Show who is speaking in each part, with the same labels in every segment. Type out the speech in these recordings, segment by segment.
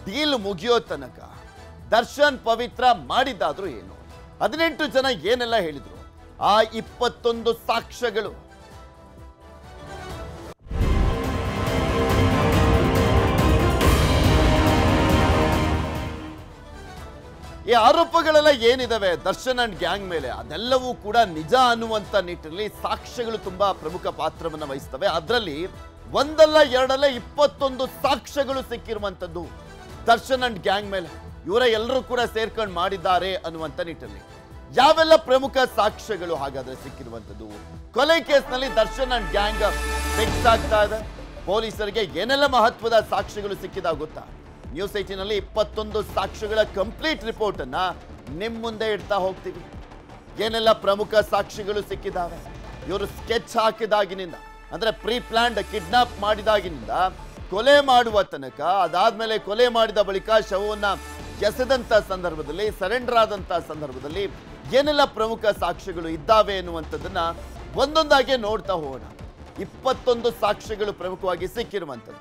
Speaker 1: Deal ಮುಗಿಯೋ ತನಕ ದರ್ಶನ್ ಪವಿತ್ರ ಮಾಡಿದ್ದಾದ್ರೂ ಏನು? 18 ಜನ ಏನೆಲ್ಲ ಹೇಳಿದ್ರು, ಆ 21 ಸಾಕ್ಷ್ಯಗಳು. ಈ ಆರೋಪಗಳೆಲ್ಲ ಏನಿದಾವೆ ದರ್ಶನ್ ಅಂಡ್ ಗ್ಯಾಂಗ್ ಮೇಲೆ, ಅದೆಲ್ಲವೂ ಕೂಡ ನಿಜ ಅನ್ನುವಂತ ನಿಟ್ಟಿನಲ್ಲಿ ಸಾಕ್ಷ್ಯಗಳು ತುಂಬಾ ಪ್ರಮುಖ ಪಾತ್ರವನ್ನು ವಹಿಸ್ತವೆ. ಅದರಲ್ಲಿ ಒಂದಲ್ಲ ಎರಡಲ್ಲ 21 ಸಾಕ್ಷ್ಯಗಳು ಸಿಕ್ಕಿರುವಂತದ್ದು ದರ್ಶನ್ ಅಂಡ್ ಗ್ಯಾಂಗ್ ಮೇಲೆ. ಇವರ ಎಲ್ಲರೂ ಕೂಡ ಸೇರ್ಕೊಂಡು ಮಾಡಿದ್ದಾರೆ ಅನ್ನುವಂತ ನಿಟ್ಟಿನಲ್ಲಿ ಯಾವೆಲ್ಲ ಪ್ರಮುಖ ಸಾಕ್ಷ್ಯಗಳು ಹಾಗಾದ್ರೆ ಸಿಕ್ಕಿರುವಂತದ್ದು? ಕೊಲೆ ಕೇಸ್ನಲ್ಲಿ ದರ್ಶನ್ ಅಂಡ್ ಗ್ಯಾಂಗ್ ಫಿಕ್ಸ್ ಆಗ್ತಾ ಇದೆ. ಪೊಲೀಸರಿಗೆ ಏನೆಲ್ಲ ಮಹತ್ವದ ಸಾಕ್ಷ್ಯಗಳು ಸಿಕ್ಕಿದಾಗ ಗೊತ್ತಾ? ನ್ಯೂಸ್ 18 ನಲ್ಲಿ 21 ಸಾಕ್ಷ್ಯಗಳ ಕಂಪ್ಲೀಟ್ ರಿಪೋರ್ಟ್ ಅನ್ನ ನಿಮ್ ಮುಂದೆ ಇಡ್ತಾ ಹೋಗ್ತೀವಿ. ಏನೆಲ್ಲ ಪ್ರಮುಖ ಸಾಕ್ಷ್ಯಗಳು ಸಿಕ್ಕಿದಾವೆ? ಇವರು ಸ್ಕೆಚ್ ಹಾಕಿದಾಗಿನಿಂದ, ಅಂದ್ರೆ ಪ್ರೀ ಪ್ಲಾನ್ಡ್ ಕಿಡ್ನಾಪ್ ಮಾಡಿದಾಗಿನಿಂದ ಕೊಲೆ ಮಾಡುವ ತನಕ, ಅದಾದ್ಮೇಲೆ ಕೊಲೆ ಮಾಡಿದ ಬಳಿಕ ಶವವನ್ನ ಎಸೆದಂತ ಸಂದರ್ಭದಲ್ಲಿ, ಸರೆಂಡರ್ ಆದಂತ ಸಂದರ್ಭದಲ್ಲಿ ಏನೆಲ್ಲ ಪ್ರಮುಖ ಸಾಕ್ಷ್ಯಗಳು ಇದ್ದಾವೆ ಎನ್ನುವಂಥದ್ದನ್ನ ಒಂದೊಂದಾಗಿ ನೋಡ್ತಾ ಹೋಗೋಣ. 21 ಸಾಕ್ಷ್ಯಗಳು ಪ್ರಮುಖವಾಗಿ ಸಿಕ್ಕಿರುವಂಥದ್ದು.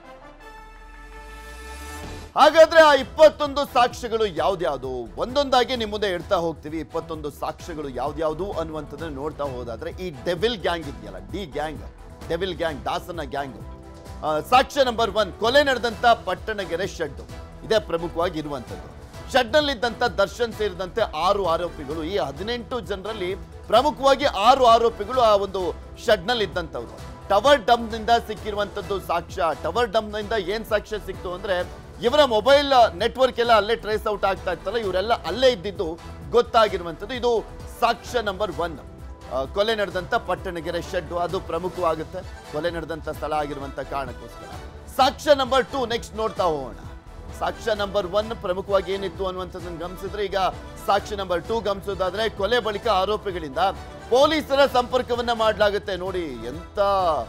Speaker 1: ಹಾಗಾದ್ರೆ ಆ 21 ಸಾಕ್ಷ್ಯಗಳು ಯಾವ್ದ್ಯಾವುದು ಒಂದೊಂದಾಗಿ ನಿಮ್ಮ ಮುಂದೆ ಇಡ್ತಾ ಹೋಗ್ತೀವಿ. 21 ಸಾಕ್ಷ್ಯಗಳು ಯಾವ್ದ್ಯಾವುದು ಅನ್ನುವಂಥದ್ದನ್ನ ನೋಡ್ತಾ ಹೋದಾದ್ರೆ, ಈ ಡೆವಿಲ್ ಗ್ಯಾಂಗ್ ಇದೆಯಲ್ಲ, ಡಿ ಗ್ಯಾಂಗ್, ಡೆವಿಲ್ ಗ್ಯಾಂಗ್, ದಾಸನ ಗ್ಯಾಂಗ್. ಸಾಕ್ಷ್ಯ ನಂಬರ್ 1, ಕೊಲೆ ನಡೆದಂತ ಪಟ್ಟಣಗೆರೆ ಶೆಡ್. ಇದೇ ಪ್ರಮುಖವಾಗಿ ಇರುವಂತದ್ದು. ಶೆಡ್ ನಲ್ಲಿದ್ದಂತ ದರ್ಶನ್ ಸೇರಿದಂತೆ 6 ಆರೋಪಿಗಳು. ಈ 18 ಜನರಲ್ಲಿ ಪ್ರಮುಖವಾಗಿ 6 ಆರೋಪಿಗಳು ಆ ಒಂದು ಶೆಡ್ ನಲ್ಲಿ ಇದ್ದಂಥವ್ರು. ಟವರ್ ಡಂಪ್ ನಿಂದ ಸಿಕ್ಕಿರುವಂತದ್ದು ಸಾಕ್ಷ್ಯ. ಟವರ್ ಡಂಪ್ ನಿಂದ ಏನ್ ಸಾಕ್ಷ್ಯ ಸಿಕ್ತು ಅಂದ್ರೆ, ಇವರ ಮೊಬೈಲ್ ನೆಟ್ವರ್ಕ್ ಎಲ್ಲ ಅಲ್ಲೇ ಟ್ರೇಸ್ ಔಟ್ ಆಗ್ತಾ ಇತ್ತಲ್ಲ, ಇವರೆಲ್ಲ ಅಲ್ಲೇ ಇದ್ದಿದ್ದು ಗೊತ್ತಾಗಿರುವಂಥದ್ದು. ಇದು ಸಾಕ್ಷ್ಯ ನಂಬರ್ 1. ಕೊಲೆ ನಡೆದಂತ ಪಟ್ಟಣಗೆರೆ ಶೆಡ್ ಅದು ಪ್ರಮುಖವಾಗುತ್ತೆ, ಕೊಲೆ ನಡೆದಂತ ಸ್ಥಳ ಆಗಿರುವಂತ ಕಾರಣಕ್ಕೋಸ್ಕರ. ಸಾಕ್ಷ್ಯ ನಂಬರ್ 2 ನೆಕ್ಸ್ಟ್ ನೋಡ್ತಾ ಹೋಗೋಣ. ಸಾಕ್ಷ್ಯ ನಂಬರ್ 1 ಪ್ರಮುಖವಾಗಿ ಏನಿತ್ತು ಅನ್ನುವಂಥದ್ದನ್ನು ಗಮನಿಸಿದ್ರೆ, ಈಗ ಸಾಕ್ಷ್ಯ ನಂಬರ್ 2 ಗಮನಿಸೋದಾದ್ರೆ, ಕೊಲೆ ಬಳಿಕ ಆರೋಪಿಗಳಿಂದ ಪೊಲೀಸರ ಸಂಪರ್ಕವನ್ನ ಮಾಡಲಾಗುತ್ತೆ. ನೋಡಿ ಎಂತ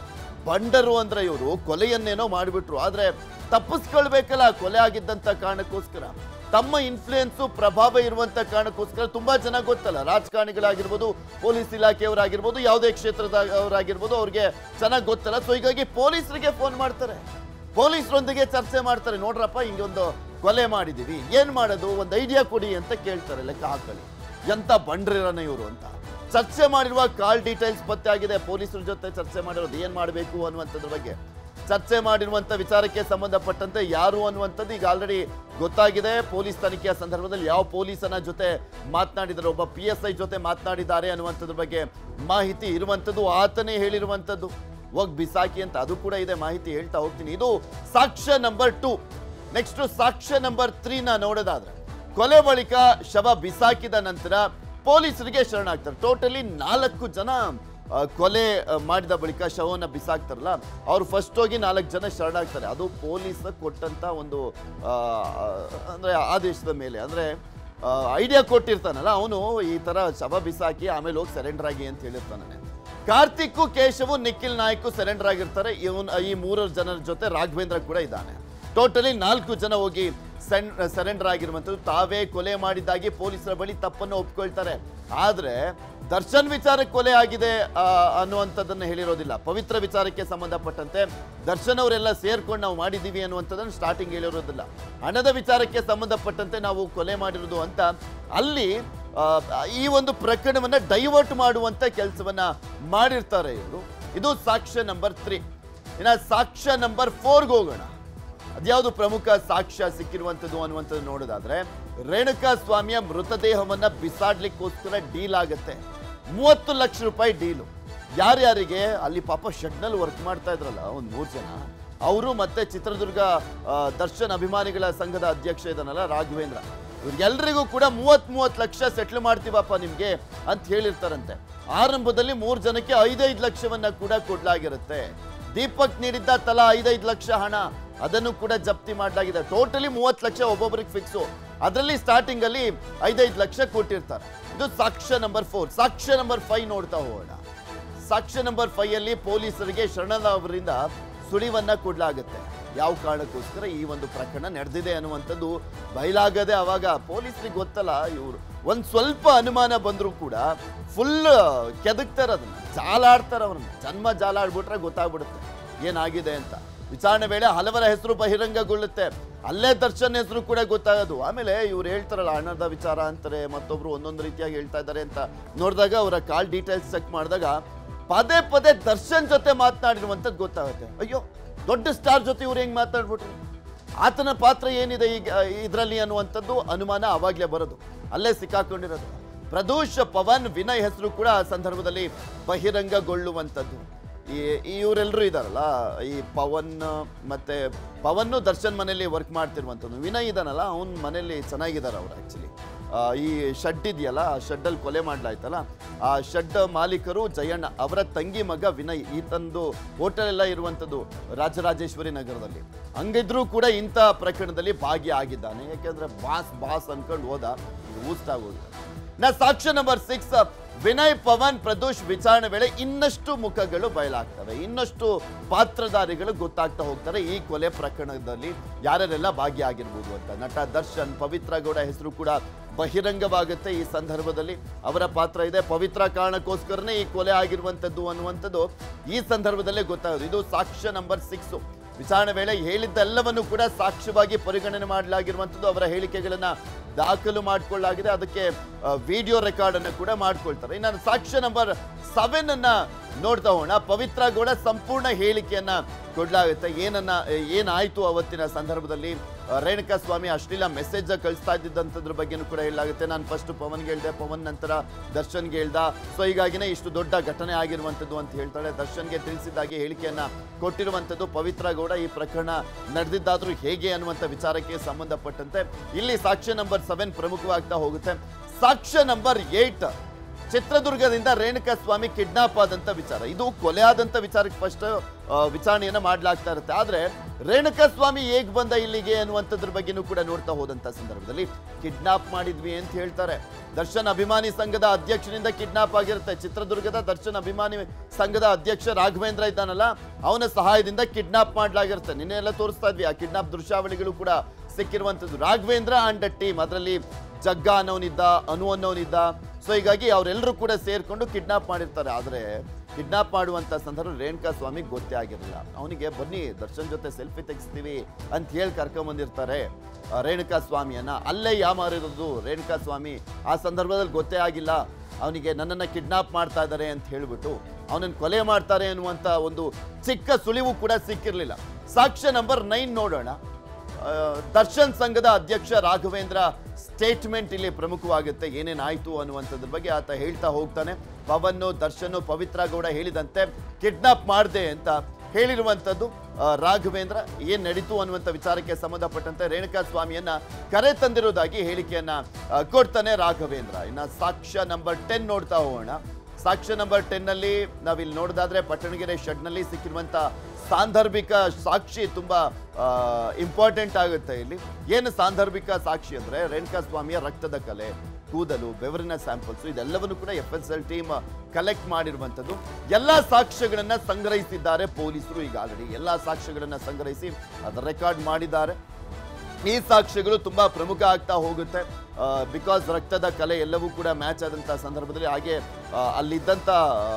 Speaker 1: ಬಂಡರು ಅಂದ್ರೆ ಇವರು, ಕೊಲೆಯನ್ನೇನೋ ಮಾಡಿಬಿಟ್ರು, ಆದ್ರೆ ತಪ್ಪಿಸ್ಕೊಳ್ಬೇಕಲ್ಲ ಕೊಲೆ ಆಗಿದ್ದಂತ ಕಾರಣಕ್ಕೋಸ್ಕರ. ತಮ್ಮ ಇನ್ಫ್ಲೂಯೆನ್ಸು ಪ್ರಭಾವ ಇರುವಂತ ಕಾರಣಕ್ಕೋಸ್ಕರ ತುಂಬಾ ಜನ ಗೊತ್ತಲ್ಲ, ರಾಜಕಾರಣಿಗಳಾಗಿರ್ಬೋದು, ಪೊಲೀಸ್ ಇಲಾಖೆಯವರಾಗಿರ್ಬೋದು, ಯಾವುದೇ ಕ್ಷೇತ್ರದವರಾಗಿರ್ಬೋದು, ಅವ್ರಿಗೆ ಚೆನ್ನಾಗಿ ಗೊತ್ತಲ್ಲ. ಸೊ ಹೀಗಾಗಿ ಪೊಲೀಸರಿಗೆ ಫೋನ್ ಮಾಡ್ತಾರೆ, ಪೊಲೀಸರೊಂದಿಗೆ ಚರ್ಚೆ ಮಾಡ್ತಾರೆ. ನೋಡ್ರಪ್ಪ ಹಿಂಗೊಂದು ಕೊಲೆ ಮಾಡಿದೀವಿ, ಏನ್ ಮಾಡೋದು, ಒಂದು ಐಡಿಯಾ ಕೊಡಿ ಅಂತ ಕೇಳ್ತಾರೆ. ಲೆಕ್ಕ ಹಾಕೊಳ್ಳಿ ಎಂತ ಬಂಡ್ರಿರನ ಇವರು ಅಂತ. ಚರ್ಚೆ ಮಾಡಿರುವ ಕಾಲ್ ಡೀಟೇಲ್ಸ್ ಪತ್ತೆ ಆಗಿದೆ. ಪೊಲೀಸರ ಜೊತೆ ಚರ್ಚೆ ಮಾಡಿರೋದು ಏನ್ ಮಾಡಬೇಕು ಅನ್ನುವಂಥದ್ರ ಬಗ್ಗೆ ಚರ್ಚೆ ಮಾಡಿರುವಂತ ವಿಚಾರಕ್ಕೆ ಸಂಬಂಧಪಟ್ಟಂತೆ ಯಾರು ಅನ್ನುವಂಥದ್ದು ಈಗ ಆಲ್ರೆಡಿ ಗೊತ್ತಾಗಿದೆ. ಪೊಲೀಸ್ ತನಿಖೆಯ ಸಂದರ್ಭದಲ್ಲಿ ಯಾವ ಪೊಲೀಸನ ಜೊತೆ ಮಾತನಾಡಿದರೆ, ಒಬ್ಬ PSI ಜೊತೆ ಮಾತನಾಡಿದ್ದಾರೆ ಅನ್ನುವಂಥದ್ರ ಬಗ್ಗೆ ಮಾಹಿತಿ ಇರುವಂಥದ್ದು, ಆತನೇ ಹೇಳಿರುವಂಥದ್ದು. ಹೋಗಿ ಬಿಸಾಕಿ ಅಂತ ಅದು ಕೂಡ ಇದೆ, ಮಾಹಿತಿ ಹೇಳ್ತಾ ಹೋಗ್ತೀನಿ. ಇದು ಸಾಕ್ಷ್ಯ ನಂಬರ್ 2. ನೆಕ್ಸ್ಟ್ ಸಾಕ್ಷ್ಯ ನಂಬರ್ 3 ನೋಡೋದಾದ್ರೆ, ಕೊಲೆ ಬಳಿಕ ಶವ ಬಿಸಾಕಿದ ನಂತರ ಪೊಲೀಸರಿಗೆ ಶರಣಾಗ್ತಾರೆ. ಟೋಟಲಿ 4 ಜನ ಕೊಲೆ ಮಾಡಿದ ಬಳಿಕ ಶವನ್ನ ಬಿಸಾಕ್ತಾರಲ್ಲ, ಅವ್ರು ಫಸ್ಟ್ ಹೋಗಿ 4 ಜನ ಶರಣಾಗ್ತಾರೆ. ಅದು ಪೊಲೀಸ್ ಕೊಟ್ಟಂತ ಒಂದು ಅಂದ್ರೆ ಆದೇಶದ ಮೇಲೆ, ಅಂದ್ರೆ ಐಡಿಯಾ ಕೊಟ್ಟಿರ್ತಾನಲ್ಲ ಅವನು, ಈ ತರ ಶವ ಬಿಸಾಕಿ ಆಮೇಲೆ ಹೋಗಿ ಸರೆಂಡರ್ ಆಗಿ ಅಂತ ಹೇಳಿರ್ತಾನೆ. ಕಾರ್ತಿಕ್, ಕೇಶವ್, ನಿಖಿಲ್ ನಾಯ್ಕ್ ಸರೆಂಡರ್ ಆಗಿರ್ತಾರೆ. ಈ 3 ಜನರ ಜೊತೆ ರಾಘವೇಂದ್ರ ಕೂಡ ಇದ್ದಾನೆ. ಟೋಟಲಿ 4 ಜನ ಹೋಗಿ ಸರೆಂಡರ್ ಆಗಿರುವಂಥದ್ದು. ತಾವೇ ಕೊಲೆ ಮಾಡಿದ್ದಾಗಿ ಪೊಲೀಸರ ಬಳಿ ತಪ್ಪನ್ನು ಒಪ್ಕೊಳ್ತಾರೆ. ಆದ್ರೆ ದರ್ಶನ್ ವಿಚಾರಕ್ಕೆ ಕೊಲೆ ಆಗಿದೆ ಅನ್ನುವಂಥದ್ದನ್ನು ಹೇಳಿರೋದಿಲ್ಲ. ಪವಿತ್ರ ವಿಚಾರಕ್ಕೆ ಸಂಬಂಧಪಟ್ಟಂತೆ ದರ್ಶನ್ ಅವರೆಲ್ಲ ಸೇರ್ಕೊಂಡು ನಾವು ಮಾಡಿದ್ದೀವಿ ಅನ್ನುವಂಥದ್ದನ್ನು ಸ್ಟಾರ್ಟಿಂಗ್ ಹೇಳಿರೋದಿಲ್ಲ. ಹಣದ ವಿಚಾರಕ್ಕೆ ಸಂಬಂಧಪಟ್ಟಂತೆ ನಾವು ಕೊಲೆ ಮಾಡಿರೋದು ಅಂತ ಅಲ್ಲಿ ಈ ಒಂದು ಪ್ರಕರಣವನ್ನ ಡೈವರ್ಟ್ ಮಾಡುವಂತ ಕೆಲಸವನ್ನ ಮಾಡಿರ್ತಾರೆ ಇವರು. ಇದು ಸಾಕ್ಷ್ಯ ನಂಬರ್ 3. ಇನ್ನು ಸಾಕ್ಷ್ಯ ನಂಬರ್ 4 ಹೋಗೋಣ. ಅದ್ಯಾವುದು ಪ್ರಮುಖ ಸಾಕ್ಷ್ಯ ಸಿಕ್ಕಿರುವಂಥದ್ದು ಅನ್ನುವಂಥದ್ದು ನೋಡೋದಾದ್ರೆ, ರೇಣುಕಾ ಸ್ವಾಮಿಯ ಮೃತದೇಹವನ್ನ ಬಿಸಾಡ್ಲಿಕ್ಕೋಸ್ಕರ ಡೀಲ್ ಆಗುತ್ತೆ. 30 ಲಕ್ಷ ರೂಪಾಯಿ ಡೀಲು. ಯಾರ್ಯಾರಿಗೆ ಅಲ್ಲಿ ಪಾಪ ಶೆಡ್ನಲ್ಲಿ ವರ್ಕ್ ಮಾಡ್ತಾ ಇದ್ರಲ್ಲ ಒಂದು 3 ಜನ, ಅವರು ಮತ್ತೆ ಚಿತ್ರದುರ್ಗ ದರ್ಶನ್ ಅಭಿಮಾನಿಗಳ ಸಂಘದ ಅಧ್ಯಕ್ಷ ಇದಾನಲ್ಲ ರಾಘವೇಂದ್ರ, ಇವ್ರಿಗೆಲ್ರಿಗೂ ಕೂಡ 30 ಲಕ್ಷ ಸೆಟ್ಲ್ ಮಾಡ್ತೀವಪ್ಪ ನಿಮ್ಗೆ ಅಂತ ಹೇಳಿರ್ತಾರಂತೆ. ಆರಂಭದಲ್ಲಿ 3 ಜನಕ್ಕೆ 5 ಲಕ್ಷವನ್ನ ಕೂಡ ಕೊಡ್ಲಾಗಿರುತ್ತೆ. ದೀಪಕ್ ನೀಡಿದ್ದ ತಲಾ 5 ಲಕ್ಷ ಹಣ, ಅದನ್ನು ಕೂಡ ಜಪ್ತಿ ಮಾಡಲಾಗಿದೆ. ಟೋಟಲಿ 30 ಲಕ್ಷ ಒಬ್ಬೊಬ್ಬರಿಗೆ ಫಿಕ್ಸು. ಅದರಲ್ಲಿ ಸ್ಟಾರ್ಟಿಂಗ್ ಅಲ್ಲಿ 5 ಲಕ್ಷ ಕೊಟ್ಟಿರ್ತಾರೆ. ಇದು ಸಾಕ್ಷ್ಯ ನಂಬರ್ 4. ಸಾಕ್ಷ್ಯ ನಂಬರ್ 5 ನೋಡ್ತಾ ಹೋಗೋಣ. ಸಾಕ್ಷ್ಯ ನಂಬರ್ 5 ಅಲ್ಲಿ ಪೊಲೀಸರಿಗೆ ಶರಣದವರಿಂದ ಸುಳಿವನ್ನ ಕೊಡಲಾಗುತ್ತೆ. ಯಾವ ಕಾರಣಕ್ಕೋಸ್ಕರ ಈ ಒಂದು ಪ್ರಕರಣ ನಡೆದಿದೆ ಅನ್ನುವಂಥದ್ದು ಬಯಲಾಗದೆ ಅವಾಗ ಪೊಲೀಸರಿಗೆ ಗೊತ್ತಲ್ಲ, ಇವರು ಒಂದು ಸ್ವಲ್ಪ ಅನುಮಾನ ಬಂದರೂ ಕೂಡ ಫುಲ್ ಕೆದಕ್ತಾರೆ, ಅದನ್ನ ಜಾಲಾಡ್ತಾರೆ, ಅವ್ರನ್ನ ಜನ್ಮ ಜಾಲಾಡ್ಬಿಟ್ರೆ ಗೊತ್ತಾಗ್ಬಿಡುತ್ತೆ ಏನಾಗಿದೆ ಅಂತ. ವಿಚಾರಣೆ ವೇಳೆ ಹಲವರ ಹೆಸರು ಬಹಿರಂಗಗೊಳ್ಳುತ್ತೆ, ಅಲ್ಲೇ ದರ್ಶನ್ ಹೆಸರು ಕೂಡ ಗೊತ್ತಾಗೋದು. ಆಮೇಲೆ ಇವ್ರು ಹೇಳ್ತಾರಲ್ಲ ಹಣದ ವಿಚಾರ ಅಂತಾರೆ, ಮತ್ತೊಬ್ರು ಒಂದೊಂದು ರೀತಿಯಾಗಿ ಹೇಳ್ತಾ ಇದ್ದಾರೆ ಅಂತ ನೋಡಿದಾಗ ಅವರ ಕಾಲ್ ಡೀಟೇಲ್ಸ್ ಚೆಕ್ ಮಾಡಿದಾಗ ಪದೇ ಪದೇ ದರ್ಶನ್ ಜೊತೆ ಮಾತನಾಡಿರುವಂಥದ್ದು ಗೊತ್ತಾಗುತ್ತೆ. ಅಯ್ಯೋ, ದೊಡ್ಡ ಸ್ಟಾರ್ ಜೊತೆ ಇವ್ರು ಹೆಂಗೆ ಮಾತಾಡ್ಬಿಟ್ರು, ಆತನ ಪಾತ್ರ ಏನಿದೆ ಈಗ ಇದರಲ್ಲಿ ಅನ್ನುವಂಥದ್ದು ಅನುಮಾನ ಆವಾಗಲೇ ಬರೋದು, ಅಲ್ಲೇ ಸಿಕ್ಕಾಕೊಂಡಿರೋದು. ಪ್ರದೋಷ್, ಪವನ್, ವಿನಯ್ ಹೆಸರು ಕೂಡ ಆ ಸಂದರ್ಭದಲ್ಲಿ ಬಹಿರಂಗಗೊಳ್ಳುವಂಥದ್ದು. ಇವರೆಲ್ಲರೂ ಇದಾರಲ್ಲ, ಈ ಪವನ್ನು ದರ್ಶನ್ ಮನೆಯಲ್ಲಿ ವರ್ಕ್ ಮಾಡ್ತಿರುವಂಥದ್ದು. ವಿನಯ್ ಇದಾನಲ್ಲ, ಅವನ ಮನೆಯಲ್ಲಿ ಚೆನ್ನಾಗಿದ್ದಾರೆ ಅವರು. ಆ್ಯಕ್ಚುಲಿ ಈ ಶೆಡ್ ಇದೆಯಲ್ಲ, ಆ ಶೆಡ್ಡಲ್ಲಿ ಕೊಲೆ ಮಾಡಲಾಯ್ತಲ್ಲ, ಆ ಶೆಡ್ ಮಾಲೀಕರು ಜಯಣ್ಣ, ಅವರ ತಂಗಿ ಮಗ ವಿನಯ್. ಈತಂದು ಹೋಟೆಲ್ ಎಲ್ಲ ಇರುವಂಥದ್ದು ರಾಜರಾಜೇಶ್ವರಿ ನಗರದಲ್ಲಿ. ಹಂಗಿದ್ರೂ ಕೂಡ ಇಂಥ ಪ್ರಕರಣದಲ್ಲಿ ಭಾಗಿಯಾಗಿದ್ದಾನೆ. ಯಾಕೆಂದ್ರೆ ಬಾಸ್ ಅನ್ಕೊಂಡು ಹೋದ, ಊಸ್ಟಾಗೋದು. ಸಾಕ್ಷ್ಯ ನಂಬರ್ 6, ವಿನಯ್, ಪವನ್, ಪ್ರದೋಷ್ ವಿಚಾರಣೆ ವೇಳೆ ಇನ್ನಷ್ಟು ಮುಖಗಳು ಬಯಲಾಗ್ತವೆ, ಇನ್ನಷ್ಟು ಪಾತ್ರಧಾರಿಗಳು ಗೊತ್ತಾಗ್ತಾ ಹೋಗ್ತಾರೆ. ಈ ಕೊಲೆ ಪ್ರಕರಣದಲ್ಲಿ ಯಾರೆಲ್ಲ ಭಾಗಿಯಾಗಿರ್ಬೋದು ಅಂತ. ನಟ ದರ್ಶನ್, ಪವಿತ್ರ ಗೌಡ ಹೆಸರು ಕೂಡ ಬಹಿರಂಗವಾಗುತ್ತೆ. ಈ ಸಂದರ್ಭದಲ್ಲಿ ಅವರ ಪಾತ್ರ ಇದೆ, ಪವಿತ್ರ ಕಾರಣಕ್ಕೋಸ್ಕರನೇ ಈ ಕೊಲೆ ಆಗಿರುವಂಥದ್ದು ಅನ್ನುವಂಥದ್ದು ಈ ಸಂದರ್ಭದಲ್ಲೇ ಗೊತ್ತಾಗೋದು. ಇದು ಸಾಕ್ಷ್ಯ ನಂಬರ್ 6. ವಿಚಾರಣೆ ವೇಳೆ ಹೇಳಿದ್ದೆಲ್ಲವನ್ನು ಕೂಡ ಸಾಕ್ಷ್ಯವಾಗಿ ಪರಿಗಣನೆ ಮಾಡಲಾಗಿರುವಂಥದ್ದು. ಅವರ ಹೇಳಿಕೆಗಳನ್ನ ದಾಖಲು ಮಾಡಿಕೊಳ್ಳಲಾಗಿದೆ, ಅದಕ್ಕೆ ವಿಡಿಯೋ ರೆಕಾರ್ಡ್ ಅನ್ನು ಕೂಡ ಮಾಡ್ಕೊಳ್ತಾರೆ. ಇನ್ನು ಸಾಕ್ಷ್ಯ ನಂಬರ್ 7 ಅನ್ನ ನೋಡ್ತಾ ಹೋಗೋಣ. ಪವಿತ್ರ ಗೌಡ ಸಂಪೂರ್ಣ ಹೇಳಿಕೆಯನ್ನ ಕೊಡ್ಲಾಗುತ್ತೆ. ಏನಾಯ್ತು ಅವತ್ತಿನ ಸಂದರ್ಭದಲ್ಲಿ, ರೇಣುಕಾ ಸ್ವಾಮಿ ಅಶ್ಲೀಲ ಮೆಸೇಜ್ ಕಳಿಸ್ತಾ ಇದ್ದಿದ್ದಂಥದ್ರ ಬಗ್ಗೆನೂ ಕೂಡ ಹೇಳಲಾಗುತ್ತೆ. ನಾನು ಫಸ್ಟ್ ಪವನ್ಗೆ ಹೇಳ್ದೆ, ಪವನ್ ನಂತರ ದರ್ಶನ್ಗೆ ಹೇಳ್ದ, ಸೊ ಹೀಗಾಗಿನೇ ಇಷ್ಟು ದೊಡ್ಡ ಘಟನೆ ಆಗಿರುವಂಥದ್ದು ಅಂತ ಹೇಳ್ತಾಳೆ. ದರ್ಶನ್ಗೆ ತಿಳಿಸಿದ್ದಾಗಿ ಹೇಳಿಕೆಯನ್ನ ಕೊಟ್ಟಿರುವಂಥದ್ದು ಪವಿತ್ರ ಗೌಡ. ಈ ಪ್ರಕರಣ ನಡೆದಿದ್ದಾದ್ರೂ ಹೇಗೆ ಅನ್ನುವಂಥ ವಿಚಾರಕ್ಕೆ ಸಂಬಂಧಪಟ್ಟಂತೆ ಇಲ್ಲಿ ಸಾಕ್ಷ್ಯ ನಂಬರ್ 7 ಪ್ರಮುಖವಾಗ್ತಾ ಹೋಗುತ್ತೆ. ಸಾಕ್ಷ್ಯ ನಂಬರ್ 8, ಚಿತ್ರದುರ್ಗದಿಂದ ರೇಣುಕಾ ಸ್ವಾಮಿ ಕಿಡ್ನಾಪ್ ಆದಂತ ವಿಚಾರ. ಇದು ಕೊಲೆ ಆದಂತ ವಿಚಾರಕ್ಕೆ ಫಸ್ಟ್ ವಿಚಾರಣೆಯನ್ನ ಮಾಡಲಾಗ್ತಾ ಇರುತ್ತೆ. ಆದ್ರೆ ರೇಣುಕಾ ಸ್ವಾಮಿ ಹೇಗ್ ಬಂದ ಇಲ್ಲಿಗೆ ಅನ್ನುವಂಥದ್ರ ಬಗ್ಗೆನೂ ಕೂಡ ನೋಡ್ತಾ ಹೋದಂತ ಸಂದರ್ಭದಲ್ಲಿ ಕಿಡ್ನಾಪ್ ಮಾಡಿದ್ವಿ ಅಂತ ಹೇಳ್ತಾರೆ. ದರ್ಶನ್ ಅಭಿಮಾನಿ ಸಂಘದ ಅಧ್ಯಕ್ಷನಿಂದ ಕಿಡ್ನಾಪ್ ಆಗಿರುತ್ತೆ. ಚಿತ್ರದುರ್ಗದ ದರ್ಶನ್ ಅಭಿಮಾನಿ ಸಂಘದ ಅಧ್ಯಕ್ಷ ರಾಘವೇಂದ್ರ ಇದ್ದಾನಲ್ಲ, ಅವನ ಸಹಾಯದಿಂದ ಕಿಡ್ನಾಪ್ ಮಾಡಲಾಗಿರುತ್ತೆ. ನಿನ್ನೆ ಎಲ್ಲ ತೋರಿಸ್ತಾ ಇದ್ವಿ, ಆ ಕಿಡ್ನಾಪ್ ದೃಶ್ಯಾವಳಿಗಳು ಕೂಡ ಸಿಕ್ಕಿರುವಂಥದ್ದು. ರಾಘವೇಂದ್ರ ಅಂಡ್ ಟೀಮ್, ಅದರಲ್ಲಿ ಜಗ್ಗ ಅನ್ನೋನಿದ್ದ, ಅನು ಅನ್ನೋನಿದ್ದ. ಸೊ ಹೀಗಾಗಿ ಅವರೆಲ್ಲರೂ ಕೂಡ ಸೇರ್ಕೊಂಡು ಕಿಡ್ನಾಪ್ ಮಾಡಿರ್ತಾರೆ. ಆದರೆ ಕಿಡ್ನಾಪ್ ಮಾಡುವಂಥ ಸಂದರ್ಭ ರೇಣುಕಾ ಸ್ವಾಮಿಗೆ ಗೊತ್ತೇ ಆಗಿರಲಿಲ್ಲ. ಅವನಿಗೆ ಬನ್ನಿ ದರ್ಶನ್ ಜೊತೆ ಸೆಲ್ಫಿ ತೆಗಿಸ್ತೀವಿ ಅಂತ ಹೇಳಿ ಕರ್ಕೊಂಬಂದಿರ್ತಾರೆ ರೇಣುಕಾ ಸ್ವಾಮಿಯನ್ನ. ಅಲ್ಲೇ ಯಾಮಾರಿರೋದು ರೇಣುಕಾ ಸ್ವಾಮಿ. ಆ ಸಂದರ್ಭದಲ್ಲಿ ಗೊತ್ತೇ ಆಗಿಲ್ಲ ಅವನಿಗೆ ನನ್ನನ್ನು ಕಿಡ್ನಾಪ್ ಮಾಡ್ತಾ ಇದ್ದಾರೆ ಅಂತ ಹೇಳಿಬಿಟ್ಟು ಅವನನ್ನು ಕೊಲೆ ಮಾಡ್ತಾರೆ ಅನ್ನುವಂಥ ಒಂದು ಚಿಕ್ಕ ಸುಳಿವು ಕೂಡ ಸಿಕ್ಕಿರಲಿಲ್ಲ. ಸಾಕ್ಷ್ಯ ನಂಬರ್ 9 ನೋಡೋಣ. ದರ್ಶನ್ ಸಂಘದ ಅಧ್ಯಕ್ಷ ರಾಘವೇಂದ್ರ ಸ್ಟೇಟ್ಮೆಂಟ್ ಇಲ್ಲಿ ಪ್ರಮುಖವಾಗುತ್ತೆ. ಏನೇನಾಯ್ತು ಅನ್ನುವಂಥದ್ರ ಬಗ್ಗೆ ಆತ ಹೇಳ್ತಾ ಹೋಗ್ತಾನೆ. ಪವನ್, ದರ್ಶನ್, ಪವಿತ್ರ ಗೌಡ ಹೇಳಿದಂತೆ ಕಿಡ್ನಾಪ್ ಮಾಡಿದೆ ಅಂತ ಹೇಳಿರುವಂಥದ್ದು ರಾಘವೇಂದ್ರ. ಏನ್ ನಡೀತು ಅನ್ನುವಂಥ ವಿಚಾರಕ್ಕೆ ಸಂಬಂಧಪಟ್ಟಂತೆ ರೇಣುಕಾ ಸ್ವಾಮಿಯನ್ನ ಕರೆ ತಂದಿರುವುದಾಗಿ ಹೇಳಿಕೆಯನ್ನ ಕೊಡ್ತಾನೆ ರಾಘವೇಂದ್ರ. ಇನ್ನು ಸಾಕ್ಷ್ಯ ನಂಬರ್ 10 ನೋಡ್ತಾ ಹೋಗೋಣ. ಸಾಕ್ಷ್ಯ ನಂಬರ್ 10 ನಲ್ಲಿ ನಾವಿಲ್ಲಿ ನೋಡೋದಾದ್ರೆ ಪಟ್ಟಣಗೆರೆ ಶೆಡ್ನಲ್ಲಿ ಸಿಕ್ಕಿರುವಂತ ಸಾಂದರ್ಭಿಕ ಸಾಕ್ಷಿ ತುಂಬಾ ಇಂಪಾರ್ಟೆಂಟ್ ಆಗುತ್ತೆ. ಇಲ್ಲಿ ಏನು ಸಾಂದರ್ಭಿಕ ಸಾಕ್ಷಿ ಅಂದ್ರೆ ರೇಣುಕಾ ಸ್ವಾಮಿಯ ರಕ್ತದ ಕಲೆ, ಕೂದಲು, ಬೆವರಿನ ಸ್ಯಾಂಪಲ್ಸ್, ಇದೆಲ್ಲವನ್ನು ಕೂಡ FSL ಟೀಮ್ ಕಲೆಕ್ಟ್ ಮಾಡಿರುವಂಥದ್ದು. ಎಲ್ಲ ಸಾಕ್ಷ್ಯಗಳನ್ನ ಸಂಗ್ರಹಿಸಿದ್ದಾರೆ ಪೊಲೀಸರು. ಈಗ ಆಲ್ರೆಡಿ ಎಲ್ಲ ಸಾಕ್ಷ್ಯಗಳನ್ನ ಸಂಗ್ರಹಿಸಿ ಅದರ ರೆಕಾರ್ಡ್ ಮಾಡಿದ್ದಾರೆ. ಈ ಸಾಕ್ಷ್ಯಗಳು ತುಂಬಾ ಪ್ರಮುಖ ಆಗ್ತಾ ಹೋಗುತ್ತೆ. ಬಿಕಾಸ್ ರಕ್ತದ ಕಲೆ ಎಲ್ಲವೂ ಕೂಡ ಮ್ಯಾಚ್ ಆದಂಥ ಸಂದರ್ಭದಲ್ಲಿ, ಹಾಗೆ ಅಲ್ಲಿದ್ದಂಥ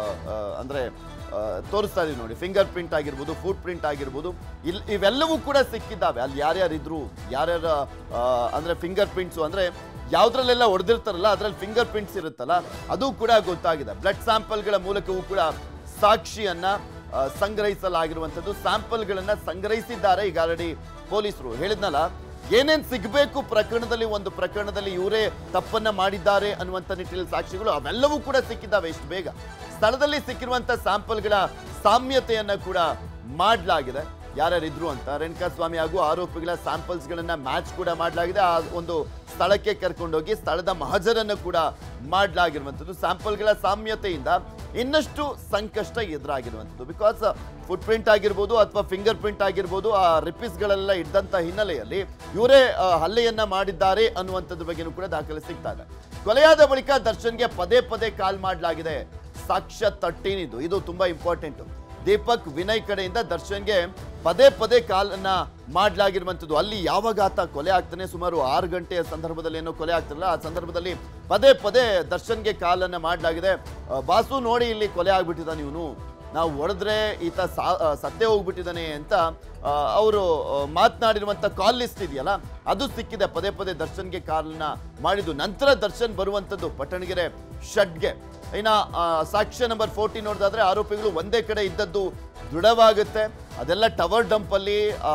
Speaker 1: ಅಂದ್ರೆ ತೋರಿಸ್ತಾ ಇದೀವಿ ನೋಡಿ, ಫಿಂಗರ್ ಪ್ರಿಂಟ್ ಆಗಿರ್ಬೋದು, ಫುಟ್ ಪ್ರಿಂಟ್ ಆಗಿರ್ಬೋದು, ಇವೆಲ್ಲವೂ ಕೂಡ ಸಿಕ್ಕಿದ್ದಾವೆ. ಅಲ್ಲಿ ಯಾರ್ಯಾರಿದ್ರು, ಯಾರ್ಯಾರ ಅಂದ್ರೆ ಫಿಂಗರ್ ಪ್ರಿಂಟ್ಸು ಅಂದ್ರೆ ಯಾವ್ದ್ರಲ್ಲೆಲ್ಲ ಹೊಡೆದಿರ್ತಾರಲ್ಲ ಅದರಲ್ಲಿ ಫಿಂಗರ್ ಪ್ರಿಂಟ್ಸ್ ಇರುತ್ತಲ್ಲ, ಅದು ಕೂಡ ಗೊತ್ತಾಗಿದೆ. ಬ್ಲಡ್ ಸ್ಯಾಂಪಲ್ಗಳ ಮೂಲಕವೂ ಕೂಡ ಸಾಕ್ಷಿಯನ್ನ ಸಂಗ್ರಹಿಸಲಾಗಿರುವಂಥದ್ದು. ಸ್ಯಾಂಪಲ್ಗಳನ್ನ ಸಂಗ್ರಹಿಸಿದ್ದಾರೆ ಈಗ ಆಲ್ರೆಡಿ ಪೊಲೀಸರು. ಹೇಳಿದ್ನಲ್ಲ, ಏನೇನ್ ಸಿಗಬೇಕು ಪ್ರಕರಣದಲ್ಲಿ, ಒಂದು ಪ್ರಕರಣದಲ್ಲಿ ಇವರೇ ತಪ್ಪನ್ನ ಮಾಡಿದ್ದಾರೆ ಅನ್ನುವಂಥ ನಿಟ್ಟಿನಲ್ಲಿ ಸಾಕ್ಷಿಗಳು ಅವೆಲ್ಲವೂ ಕೂಡ ಸಿಕ್ಕಿದ್ದಾವೆ ಇಷ್ಟು ಬೇಗ. ಸ್ಥಳದಲ್ಲಿ ಸಿಕ್ಕಿರುವಂಥ ಸ್ಯಾಂಪಲ್ಗಳ ಸಾಮ್ಯತೆಯನ್ನ ಕೂಡ ಮಾಡಲಾಗಿದೆ, ಯಾರ್ಯಾರಿದ್ರು ಅಂತ. ರೇಣುಕಾ ಸ್ವಾಮಿ ಹಾಗೂ ಆರೋಪಿಗಳ ಸ್ಯಾಂಪಲ್ಸ್ಗಳನ್ನ ಮ್ಯಾಚ್ ಕೂಡ ಮಾಡಲಾಗಿದೆ. ಆ ಒಂದು ಸ್ಥಳಕ್ಕೆ ಕರ್ಕೊಂಡೋಗಿ ಸ್ಥಳದ ಮಹಜರನ್ನು ಕೂಡ ಮಾಡಲಾಗಿರುವಂಥದ್ದು. ಸ್ಯಾಂಪಲ್ಗಳ ಸಾಮ್ಯತೆಯಿಂದ ಇನ್ನಷ್ಟು ಸಂಕಷ್ಟ ಎದುರಾಗಿರುವಂಥದ್ದು. ಬಿಕಾಸ್ ಫುಟ್ ಪ್ರಿಂಟ್ ಆಗಿರ್ಬೋದು ಅಥವಾ ಫಿಂಗರ್ ಪ್ರಿಂಟ್ ಆಗಿರ್ಬೋದು, ಆ ರಿಪೀಸ್ಗಳೆಲ್ಲ ಇದ್ದಂಥ ಹಿನ್ನೆಲೆಯಲ್ಲಿ ಇವರೇ ಹಲ್ಲೆಯನ್ನ ಮಾಡಿದ್ದಾರೆ ಅನ್ನುವಂಥದ್ರ ಬಗ್ಗೆನೂ ಕೂಡ ದಾಖಲೆ ಸಿಗ್ತಾ ಇದೆ. ಕೊಲೆಯಾದ ಬಳಿಕ ದರ್ಶನ್ಗೆ ಪದೇ ಪದೇ ಕಾಲ್ ಮಾಡಲಾಗಿದೆ. ಸಾಕ್ಷ್ಯ 13 ಇದು ತುಂಬಾ ಇಂಪಾರ್ಟೆಂಟ್. ದೀಪಕ್, ವಿನಯ್ ಕಡೆಯಿಂದ ದರ್ಶನ್ಗೆ ಪದೇ ಪದೇ ಕಾಲನ್ನ ಮಾಡಲಾಗಿರುವಂಥದ್ದು. ಅಲ್ಲಿ ಯಾವಾಗ ಆತ ಕೊಲೆ ಆಗ್ತಾನೆ, ಸುಮಾರು 6 ಗಂಟೆಯ ಸಂದರ್ಭದಲ್ಲಿ ಏನೋ ಕೊಲೆ ಆಗ್ತಿರಲ್ಲ, ಆ ಸಂದರ್ಭದಲ್ಲಿ ಪದೇ ಪದೇ ದರ್ಶನ್ಗೆ ಕಾಲನ್ನ ಮಾಡಲಾಗಿದೆ. ಬಾಸು ನೋಡಿ ಇಲ್ಲಿ ಕೊಲೆ ಆಗ್ಬಿಟ್ಟಿದ್ದಾನೆ ಇವನು, ನಾವು ಹೊಡೆದ್ರೆ ಈತ ಸತ್ತೇ ಹೋಗ್ಬಿಟ್ಟಿದ್ದಾನೆ ಅಂತ ಅವರು ಮಾತನಾಡಿರುವಂಥ ಕಾಲ್ ಲಿಸ್ಟ್ ಇದೆಯಲ್ಲ ಅದು ಸಿಕ್ಕಿದೆ. ಪದೇ ಪದೇ ದರ್ಶನ್ಗೆ ಕಾಲ್ನ ಮಾಡಿದ್ದು. ನಂತರ ದರ್ಶನ್ ಬರುವಂಥದ್ದು ಪಟ್ಟಣಗೆರೆ ಶೆಡ್ಗೆ. ಇನ್ನು ಸಾಕ್ಷ್ಯ ನಂಬರ್ 14 ನೋಡಿದಾದ್ರೆ ಆರೋಪಿಗಳು ಒಂದೇ ಕಡೆ ಇದ್ದದ್ದು ದೃಢವಾಗುತ್ತೆ. ಅದೆಲ್ಲ ಟವರ್ ಡಂಪಲ್ಲಿ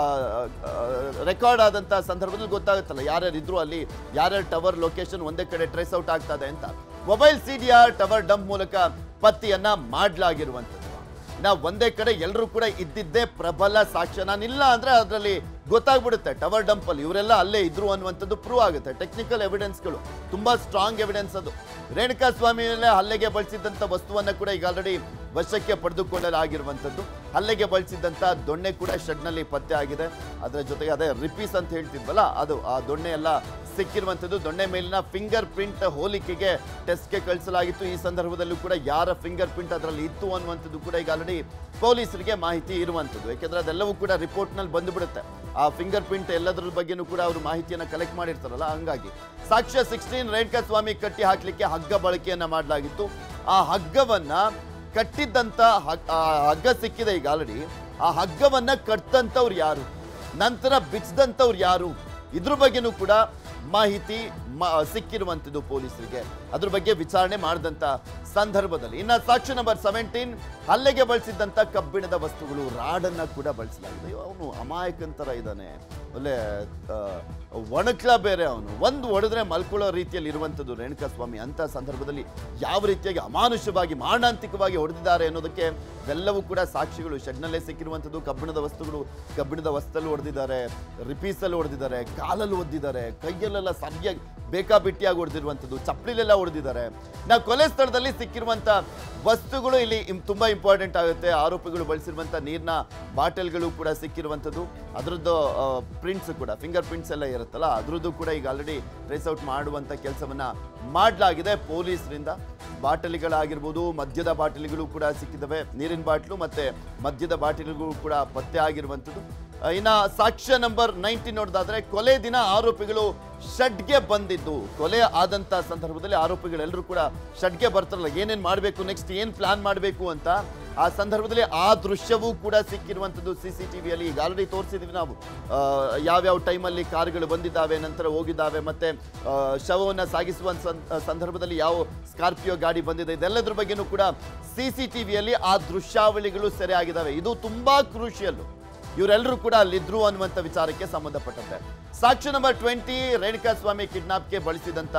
Speaker 1: ರೆಕಾರ್ಡ್ ಆದಂಥ ಸಂದರ್ಭದಲ್ಲಿ ಗೊತ್ತಾಗುತ್ತಲ್ಲ ಯಾರ್ಯಾರು ಇದ್ರು ಅಲ್ಲಿ, ಯಾರ್ಯಾರು ಟವರ್ ಲೊಕೇಶನ್ ಒಂದೇ ಕಡೆ ಟ್ರೇಸ್ ಔಟ್ ಆಗ್ತದೆ ಅಂತ. ಮೊಬೈಲ್ ಸಿಡಿಯ ಟವರ್ ಡಂಪ್ ಮೂಲಕ ಪತ್ತೆಯನ್ನ ಮಾಡಲಾಗಿರುವಂಥದ್ದು. ನಾವು ಒಂದೇ ಕಡೆ ಎಲ್ಲರೂ ಕೂಡ ಇದ್ದಿದ್ದೇ ಪ್ರಬಲ ಸಾಕ್ಷ್ಯ. ನಾನಿಲ್ಲ ಅಂದ್ರೆ ಅದರಲ್ಲಿ ಗೊತ್ತಾಗ್ಬಿಡುತ್ತೆ ಟವರ್ ಡಂಪ್ ಅಲ್ಲಿ ಇವರೆಲ್ಲ ಅಲ್ಲೇ ಇದ್ರು ಅನ್ನುವಂಥದ್ದು ಪ್ರೂವ್ ಆಗುತ್ತೆ. ಟೆಕ್ನಿಕಲ್ ಎವಿಡೆನ್ಸ್ಗಳು ತುಂಬಾ ಸ್ಟ್ರಾಂಗ್ ಎವಿಡೆನ್ಸ್ ಅದು. ರೇಣುಕಾ ಸ್ವಾಮಿ ಮೇಲೆ ಹಲ್ಲೆಗೆ ಬಳಸಿದಂಥ ವಸ್ತುವನ್ನ ಕೂಡ ಈಗ ಆಲ್ರೆಡಿ ವಶಕ್ಕೆ ಪಡೆದುಕೊಳ್ಳಲಾಗಿರುವಂಥದ್ದು. ಹಲ್ಲೆಗೆ ಬಳಸಿದಂಥ ದೊಣ್ಣೆ ಕೂಡ ಶೆಡ್ನಲ್ಲಿ ಪತ್ತೆ ಆಗಿದೆ. ಅದರ ಜೊತೆಗೆ ಅದೇ ರಿಪೀಸ್ ಅಂತ ಹೇಳ್ತಿದ್ವಲ್ಲ ಅದು, ಆ ದೊಣ್ಣೆ ಎಲ್ಲ ಸಿಕ್ಕಿರುವಂಥದ್ದು. ದೊಣ್ಣೆ ಮೇಲಿನ ಫಿಂಗರ್ ಪ್ರಿಂಟ್ ಹೋಲಿಕೆಗೆ ಟೆಸ್ಟ್ಗೆ ಕಳಿಸಲಾಗಿತ್ತು. ಈ ಸಂದರ್ಭದಲ್ಲೂ ಕೂಡ ಯಾರ ಫಿಂಗರ್ ಪ್ರಿಂಟ್ ಅದರಲ್ಲಿ ಇತ್ತು ಅನ್ನುವಂಥದ್ದು ಕೂಡ ಈಗ ಆಲ್ರೆಡಿ ಪೊಲೀಸರಿಗೆ ಮಾಹಿತಿ ಇರುವಂಥದ್ದು. ಯಾಕೆಂದ್ರೆ ಅದೆಲ್ಲವೂ ಕೂಡ ರಿಪೋರ್ಟ್ನಲ್ಲಿ ಬಂದುಬಿಡುತ್ತೆ. ಆ ಫಿಂಗರ್ ಪ್ರಿಂಟ್ ಎಲ್ಲದರ ಬಗ್ಗೆನೂ ಕೂಡ ಅವರು ಮಾಹಿತಿಯನ್ನು ಕಲೆಕ್ಟ್ ಮಾಡಿರ್ತಾರಲ್ಲ, ಹಂಗಾಗಿ. ಸಾಕ್ಷ್ಯ 16 ರೇಣುಕಾ ಸ್ವಾಮಿ ಕಟ್ಟಿ ಹಾಕ್ಲಿಕ್ಕೆ ಹಗ್ಗ ಬಳಕೆಯನ್ನ ಮಾಡಲಾಗಿತ್ತು. ಆ ಹಗ್ಗವನ್ನ ಕಟ್ಟಿದ್ದಂತ ಹಗ್ಗ ಸಿಕ್ಕಿದೆ ಈಗ ಆಲ್ರೆಡಿ. ಆ ಹಗ್ಗವನ್ನ ಕಟ್ಟಂತವ್ರು ಯಾರು, ನಂತರ ಬಿಚ್ಚಿದಂಥವ್ರು ಯಾರು, ಇದ್ರ ಬಗ್ಗೆನೂ ಕೂಡ ಮಾಹಿತಿ ಸಿಕ್ಕಿರುವಂಥದ್ದು ಪೊಲೀಸರಿಗೆ. ಅದ್ರ ಬಗ್ಗೆ ವಿಚಾರಣೆ ಮಾಡಿದಂಥ ಸಂದರ್ಭದಲ್ಲಿ. ಇನ್ನು ಸಾಕ್ಷ್ಯ ನಂಬರ್ 17 ಹಲ್ಲೆಗೆ ಬಳಸಿದ್ದಂಥ ಕಬ್ಬಿಣದ ವಸ್ತುಗಳು, ರಾಡನ್ನ ಕೂಡ ಬಳಸಲಾಗಿದೆ. ಅವನು ಅಮಾಯಕಂತರ ಇದ್ದಾನೆ, ಒಳ್ಳೆ ಒಣಕ್ಲ ಬೇರೆ. ಅವನು ಒಂದು ಹೊಡೆದ್ರೆ ಮಲ್ಕೊಳ್ಳೋ ರೀತಿಯಲ್ಲಿ ಇರುವಂಥದ್ದು ರೇಣುಕಾ ಸ್ವಾಮಿ. ಅಂತ ಸಂದರ್ಭದಲ್ಲಿ ಯಾವ ರೀತಿಯಾಗಿ ಅಮಾನುಷವಾಗಿ ಮಾರಣಾಂತಿಕವಾಗಿ ಹೊಡೆದಿದ್ದಾರೆ ಅನ್ನೋದಕ್ಕೆ ಇವೆಲ್ಲವೂ ಕೂಡ ಸಾಕ್ಷಿಗಳು. ಶೆಡ್ನಲ್ಲೇ ಸಿಕ್ಕಿರುವಂಥದ್ದು ಕಬ್ಬಿಣದ ವಸ್ತುಗಳು. ಕಬ್ಬಿಣದ ವಸ್ತಲ್ಲಿ ಹೊಡೆದಿದ್ದಾರೆ, ರಿಪೀಸಲ್ಲಿ ಹೊಡೆದಿದ್ದಾರೆ, ಕಾಲಲ್ಲಿ ಹೊಡೆದಿದ್ದಾರೆ, ಕೈಯಲ್ಲೆಲ್ಲ ಸರಿಯಾಗಿ ಬೇಕಾಬಿಟ್ಟಿಯಾಗಿ ಹೊಡೆದಿರುವಂಥದ್ದು, ಚಪ್ಪಲಿಲೆಲ್ಲ ಹೊಡೆದಿದ್ದಾರೆ. ನಾವು ಕೊಲೆ ಸ್ಥಳದಲ್ಲಿ ಸಿಕ್ಕಿರುವಂಥ ವಸ್ತುಗಳು ಇಲ್ಲಿ ತುಂಬಾ ಇಂಪಾರ್ಟೆಂಟ್ ಆಗುತ್ತೆ. ಆರೋಪಿಗಳು ಬಳಸಿರುವಂಥ ನೀರಿನ ಬಾಟಲ್ಗಳು ಕೂಡ ಸಿಕ್ಕಿರುವಂಥದ್ದು. ಅದರದ್ದು ಪ್ರಿಂಟ್ಸ್ ಕೂಡ, ಫಿಂಗರ್ ಪ್ರಿಂಟ್ಸ್ ಎಲ್ಲ ಇರುತ್ತಲ್ಲ, ಅದರದ್ದು ಕೂಡ ಈಗ ಆಲ್ರೆಡಿ ಟ್ರೇಸ್ ಔಟ್ ಮಾಡುವಂಥ ಕೆಲಸವನ್ನ ಮಾಡಲಾಗಿದೆ ಪೊಲೀಸರಿಂದ. ಬಾಟಲಿಗಳಾಗಿರ್ಬೋದು, ಮದ್ಯದ ಬಾಟಲಿಗಳು ಕೂಡ ಸಿಕ್ಕಿದ್ದಾವೆ. ನೀರಿನ ಬಾಟ್ಲು ಮತ್ತೆ ಮದ್ಯದ ಬಾಟಲಿಗಳು ಕೂಡ ಪತ್ತೆ ಆಗಿರುವಂಥದ್ದು. ಇನ್ನ ಸಾಕ್ಷ್ಯ ನಂಬರ್ 19 ನೋಡಿದಾದ್ರೆ ಕೊಲೆ ದಿನ ಆರೋಪಿಗಳು ಶೆಡ್ಗೆ ಬಂದಿದ್ದು. ಕೊಲೆ ಆದಂತ ಸಂದರ್ಭದಲ್ಲಿ ಆರೋಪಿಗಳೆಲ್ಲರೂ ಕೂಡ ಶೆಡ್ಗೆ ಬರ್ತಾರಲ್ಲ, ಏನೇನ್ ಮಾಡಬೇಕು, ನೆಕ್ಸ್ಟ್ ಏನ್ ಪ್ಲಾನ್ ಮಾಡಬೇಕು ಅಂತ. ಆ ಸಂದರ್ಭದಲ್ಲಿ ಆ ದೃಶ್ಯವೂ ಕೂಡ ಸಿಕ್ಕಿರುವಂಥದ್ದು CCTVಯಲ್ಲಿ. ಈಗ ಆಲ್ರೆಡಿ ತೋರಿಸಿದ್ವಿ ನಾವು ಯಾವ್ಯಾವ ಟೈಮಲ್ಲಿ ಕಾರುಗಳು ಬಂದಿದ್ದಾವೆ, ನಂತರ ಹೋಗಿದ್ದಾವೆ, ಮತ್ತೆ ಶವವನ್ನು ಸಾಗಿಸುವ ಸಂದರ್ಭದಲ್ಲಿ ಯಾವ ಸ್ಕಾರ್ಪಿಯೋ ಗಾಡಿ ಬಂದಿದೆ, ಇದೆಲ್ಲದ್ರ ಬಗ್ಗೆನೂ ಕೂಡ CCTVಯಲ್ಲಿ ಆ ದೃಶ್ಯಾವಳಿಗಳು ಸೆರೆ ಆಗಿದ್ದಾವೆ. ಇದು ತುಂಬಾ ಕ್ರೂಷಿಯಲ್. ಇವರೆಲ್ಲರೂ ಕೂಡ ಅಲ್ಲಿದ್ರು ಅನ್ನುವಂಥ ವಿಚಾರಕ್ಕೆ ಸಂಬಂಧಪಟ್ಟಂತೆ. ಸಾಕ್ಷ್ಯ ನಂಬರ್ 20 ರೇಣುಕಾ ಸ್ವಾಮಿ ಕಿಡ್ನಾಪ್ಗೆ ಬಳಸಿದಂಥ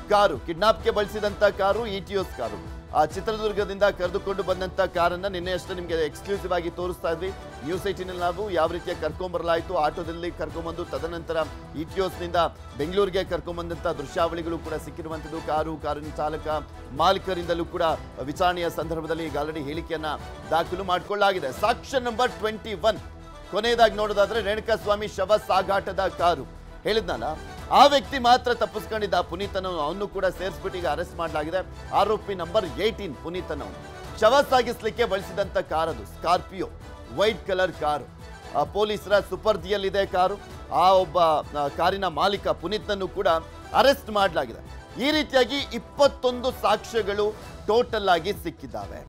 Speaker 1: ಕಾರು ETOS ಕಾರು. ಆ ಚಿತ್ರದುರ್ಗದಿಂದ ಕರೆದುಕೊಂಡು ಬಂದಂಥ ಕಾರನ್ನು ನಿನ್ನೆಯಷ್ಟೇ ನಿಮಗೆ ಎಕ್ಸ್ಕ್ಲೂಸಿವ್ ಆಗಿ ತೋರಿಸ್ತಾ ಇದ್ವಿ ನ್ಯೂಸ್ 18ನಲ್ಲಿ. ನಾವು ಯಾವ ರೀತಿಯ ಕರ್ಕೊಂಬರಲಾಯಿತು, ಆಟೋದಲ್ಲಿ ಕರ್ಕೊಂಬಂದು ತದನಂತರ ETOSನಿಂದ ಬೆಂಗಳೂರಿಗೆ ಕರ್ಕೊಂಬಂದಂಥ ದೃಶ್ಯಾವಳಿಗಳು ಕೂಡ ಸಿಕ್ಕಿರುವಂಥದ್ದು. ಕಾರಿನ ಚಾಲಕ ಮಾಲೀಕರಿಂದಲೂ ಕೂಡ ವಿಚಾರಣೆಯ ಸಂದರ್ಭದಲ್ಲಿ ಈಗ ಆಲ್ರೆಡಿ ಹೇಳಿಕೆಯನ್ನ ದಾಖಲು ಮಾಡಿಕೊಳ್ಳಲಾಗಿದೆ. ಸಾಕ್ಷ್ಯ ನಂಬರ್ 21 ಕೊನೆಯದಾಗಿ ನೋಡೋದಾದ್ರೆ ರೇಣುಕಾ ಸ್ವಾಮಿ ಶವ ಸಾಗಾಟದ ಕಾರು. ಹೇಳಿದ್ನಲ್ಲ, ಆ ವ್ಯಕ್ತಿ ಮಾತ್ರ ತಪ್ಪಿಸ್ಕೊಂಡಿದ್ದ ಪುನೀತನ. ಅವನು ಕೂಡ ಸೇರಿಸ್ಬಿಟ್ಟು ಈಗ ಅರೆಸ್ಟ್ ಮಾಡಲಾಗಿದೆ. ಆರೋಪಿ ನಂಬರ್ 18 ಪುನೀತನವನು. ಶವ ಸಾಗಿಸ್ಲಿಕ್ಕೆ ಬಳಸಿದಂಥ ಕಾರದು ಸ್ಕಾರ್ಪಿಯೋ, ವೈಟ್ ಕಲರ್ ಕಾರು. ಪೊಲೀಸರ ಸುಪರ್ದಿಯಲ್ಲಿದೆ ಕಾರು. ಆ ಒಬ್ಬ ಕಾರಿನ ಮಾಲೀಕ ಪುನೀತನನ್ನು ಕೂಡ ಅರೆಸ್ಟ್ ಮಾಡಲಾಗಿದೆ. ಈ ರೀತಿಯಾಗಿ 21 ಸಾಕ್ಷ್ಯಗಳು ಟೋಟಲ್ ಆಗಿ ಸಿಕ್ಕಿದ್ದಾವೆ.